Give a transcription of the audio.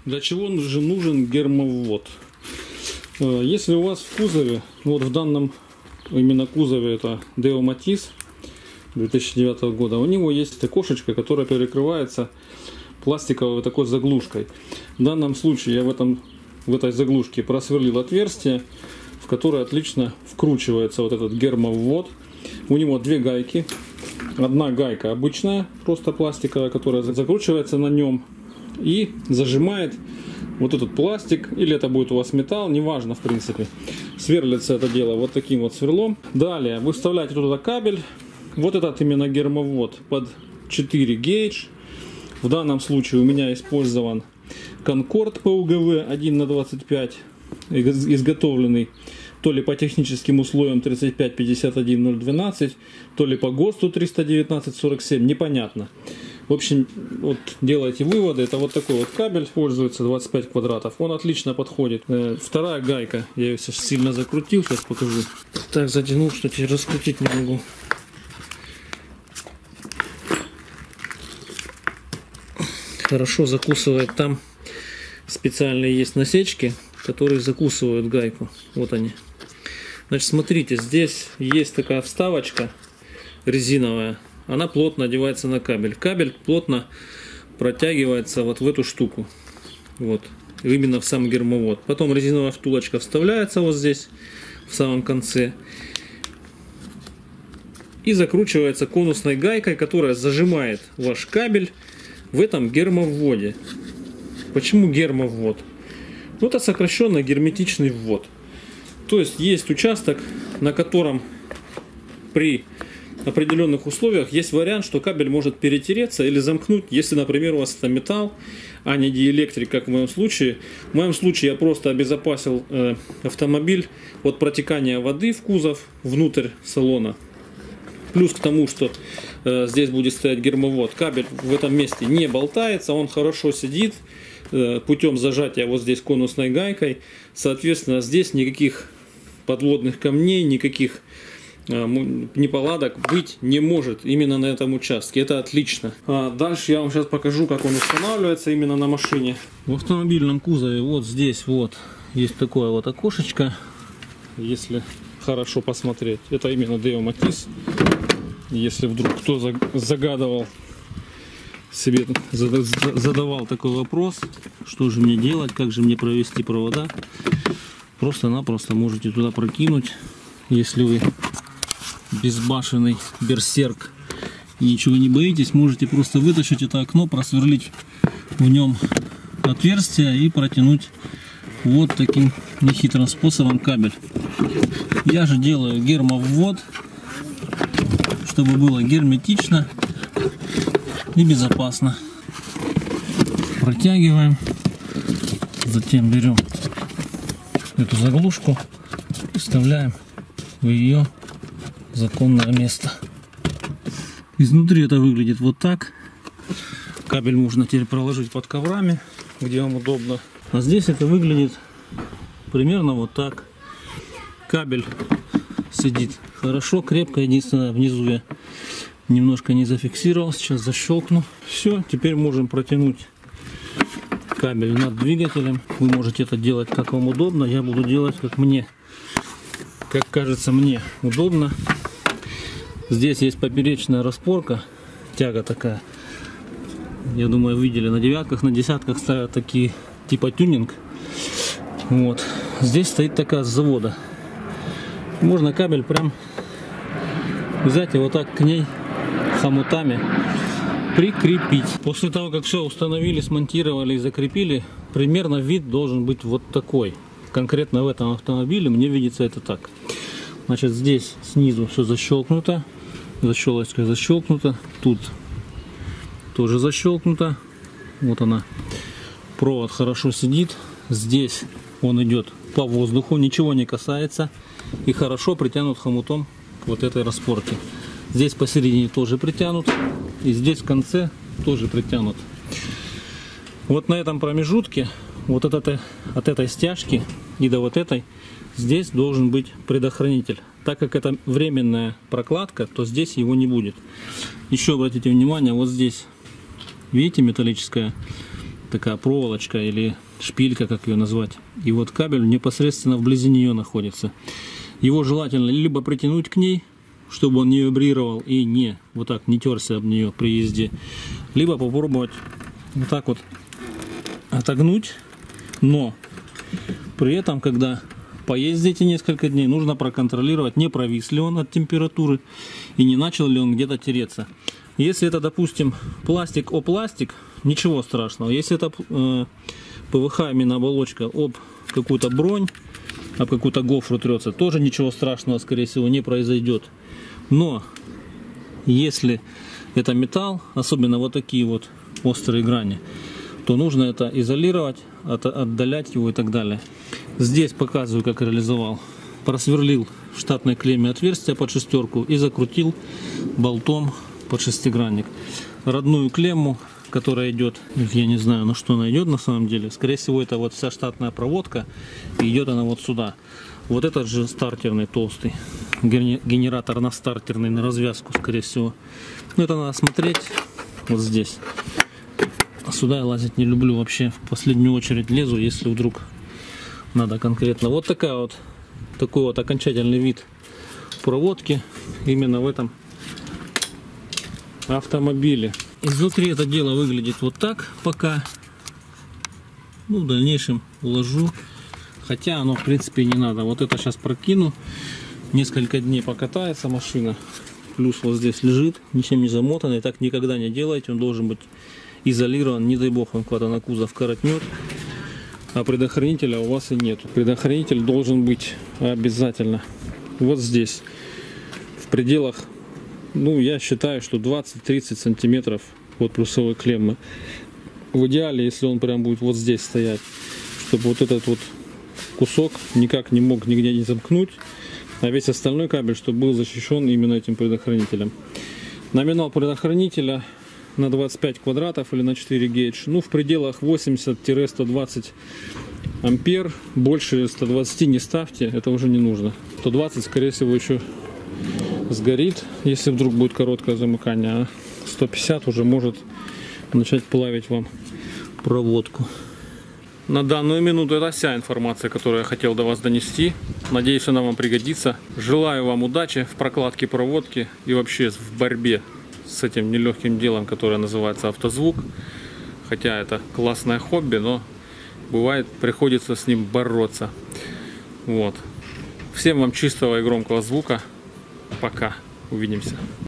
Для чего же нужен гермоввод? Если у вас в кузове, вот в данном именно кузове это Deo Matiz 2009 года, у него есть окошечко, которое перекрывается пластиковой такой заглушкой. В данном случае я в этой заглушке просверлил отверстие, в которое отлично вкручивается вот этот гермоввод. У него две гайки. Одна гайка обычная, просто пластиковая, которая закручивается на нем и зажимает вот этот пластик, или это будет у вас металл, неважно в принципе. Сверлится это дело вот таким вот сверлом. Далее вы вставляете туда кабель. Вот этот именно гермоввод под 4 гейдж. В данном случае у меня использован Concord PUGV 1/25, изготовленный то ли по техническим условиям 3551-012, то ли по ГОСТу 319-47, непонятно. В общем, вот делайте выводы. Это вот такой вот кабель, используется 25 квадратов. Он отлично подходит. Вторая гайка, я ее сейчас сильно закрутил, сейчас покажу. Так затянул, что теперь раскрутить не могу. Хорошо закусывает. Там специальные есть насечки, которые закусывают гайку. Вот они. Значит, смотрите, здесь есть такая вставочка резиновая. Она плотно одевается на кабель. Кабель плотно протягивается вот в эту штуку. Вот. Именно в сам гермовод. Потом резиновая втулочка вставляется вот здесь, в самом конце. И закручивается конусной гайкой, которая зажимает ваш кабель в этом гермовводе. Почему гермоввод? Ну, это сокращенно герметичный ввод. То есть есть участок, на котором при определенных условиях есть вариант, что кабель может перетереться или замкнуть, если, например, у вас это металл, а не диэлектрик, как в моем случае. В моем случае я просто обезопасил автомобиль от протекания воды в кузов внутрь салона. Плюс к тому, что здесь будет стоять гермовод, кабель в этом месте не болтается, он хорошо сидит путем зажатия вот здесь конусной гайкой. Соответственно, здесь никаких подводных камней, никаких неполадок быть не может именно на этом участке. Это отлично. Дальше я вам сейчас покажу, как он устанавливается именно на машине. В автомобильном кузове вот здесь вот есть такое вот окошечко. Если хорошо посмотреть, это именно Deo Matiz. Если вдруг кто загадывал себе, задавал такой вопрос, что же мне делать, как же мне провести провода, просто-напросто можете туда прокинуть. Если вы безбашенный берсерк и ничего не боитесь, можете просто вытащить это окно, просверлить в нем отверстие и протянуть вот таким нехитрым способом кабель. Я же делаю гермоввод, чтобы было герметично и безопасно. Протягиваем, затем берем эту заглушку и вставляем в ее законное место. Изнутри это выглядит вот так. Кабель можно теперь проложить под коврами, где вам удобно. А здесь это выглядит примерно вот так. Кабель сидит хорошо, крепко. Единственное, внизу я немножко не зафиксировал. Сейчас защелкну. Все, теперь можем протянуть кабель над двигателем. Вы можете это делать как вам удобно. Я буду делать как кажется мне удобно. Здесь есть поперечная распорка, тяга такая. Я думаю, видели на девятках, на десятках ставят такие типа тюнинг. Вот. Здесь стоит такая с завода. Можно кабель прям взять и вот так к ней хомутами прикрепить. После того, как все установили, смонтировали и закрепили, примерно вид должен быть вот такой. Конкретно в этом автомобиле мне видится это так. Значит, здесь снизу все защелкнуто, защелочка защелкнута, тут тоже защелкнуто. Вот она, провод хорошо сидит. Здесь он идет по воздуху, ничего не касается и хорошо притянут хомутом к вот этой распорке. Здесь посередине тоже притянут и здесь в конце тоже притянут. Вот на этом промежутке, вот от этой стяжки и до вот этой, здесь должен быть предохранитель. Так как это временная прокладка, то здесь его не будет. Еще обратите внимание, вот здесь, видите, металлическая такая проволочка или шпилька, как ее назвать. И вот кабель непосредственно вблизи нее находится. Его желательно либо притянуть к ней, чтобы он не вибрировал и не вот так не терся об нее при езде, либо попробовать вот так вот отогнуть, но при этом, когда поездите несколько дней, нужно проконтролировать, не провис ли он от температуры и не начал ли он где-то тереться. Если это, допустим, пластик о пластик, ничего страшного. Если это ПВХ, именно оболочка, об какую-то бронь, об какую-то гофру трется, тоже ничего страшного, скорее всего, не произойдет. Но если это металл, особенно вот такие вот острые грани, то нужно это изолировать, отдалять его и так далее. Здесь показываю, как реализовал. Просверлил в штатной клемме отверстие под шестерку и закрутил болтом под шестигранник. Родную клемму, которая идет, я не знаю, на что она идет на самом деле. Скорее всего, это вот вся штатная проводка, и идет она вот сюда. Вот этот же стартерный толстый генератор на стартерный, на развязку, скорее всего. Но это надо смотреть вот здесь. А сюда я лазить не люблю вообще. В последнюю очередь лезу, если вдруг надо конкретно. Вот такой вот окончательный вид проводки именно в этом автомобиле. Изнутри это дело выглядит вот так пока. Ну, в дальнейшем уложу. Хотя оно в принципе не надо. Вот это сейчас прокину. Несколько дней покатается машина. Плюс вот здесь лежит, ничем не замотанный. Так никогда не делайте. Он должен быть изолирован. Не дай бог он куда-то на кузов коротнет. А предохранителя у вас и нет. Предохранитель должен быть обязательно вот здесь. В пределах, ну, я считаю, что 20-30 сантиметров от плюсовой клеммы. В идеале, если он прям будет вот здесь стоять, чтобы вот этот вот кусок никак не мог нигде не замкнуть, а весь остальной кабель, чтобы был защищен именно этим предохранителем. Номинал предохранителя на 25 квадратов или на 4 гейдж. Ну, в пределах 80-120 ампер. Больше 120 не ставьте, это уже не нужно. 120, скорее всего, еще сгорит, если вдруг будет короткое замыкание. А 150 уже может начать плавить вам проводку. На данную минуту это вся информация, которую я хотел до вас донести. Надеюсь, она вам пригодится. Желаю вам удачи в прокладке проводки и вообще в борьбе с этим нелегким делом, которое называется автозвук. Хотя это классное хобби, но бывает приходится с ним бороться. Вот. Всем вам чистого и громкого звука. Пока. Увидимся.